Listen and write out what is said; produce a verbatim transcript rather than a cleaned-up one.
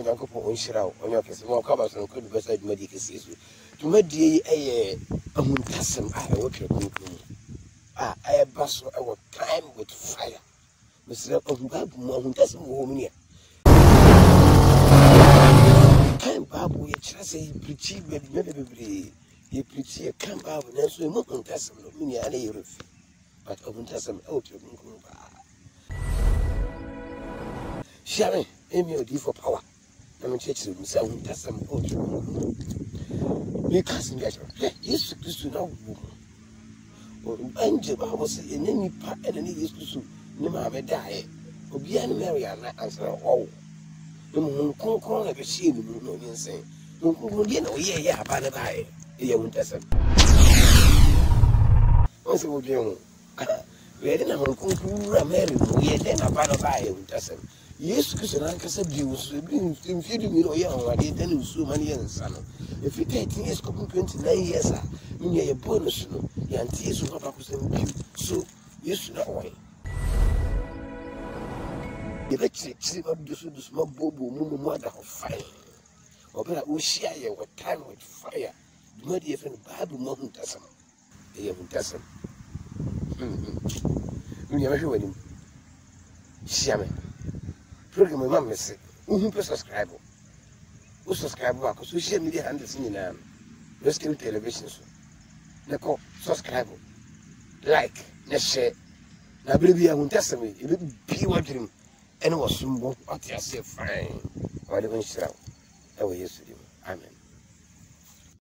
Uncle on Shroud, on your case, more covers and could beside medical season. To Medi a ahintasɛm I work at Ah, I have bust our time with fire. Mister Ahintasɛm woman here. Time Babu, you just say, pretty, maybe you pretty a camp out and so much ahintasɛm, no meaning any roof. But ahintasɛm out of Sharing, Amy or D for power. I'm church to say ahintasɛm out of me. Cousin, yes, to know. Angel, I was in any part and any used to never have die. Obian Mariana answer all. No one can't call a machine, no, you say. No, you know, yeah, yeah, by the by, you won't test them. What's the wood? We didn't have a conclusion, we had then a bad by you, test them. Yes, because an uncle said you was being feeding me, or young, I didn't so many years, son. If you take years, twenty-nine years, you are a bonus, no, and tears will not so you should not wait. The electric of the small bobo, mother of fire. Or better, we share your time with fire. Do not even Bible mountain tasm. They have tasm. You never hear him. Shaman. Program my mum say, who subscribe? Who subscribe because social media handles in um rescue television. Na call subscribe, like, na share. Na baby ahintasɛm it be what dream. And was some what you say fine. Or even shout. That way yesterday. Amen.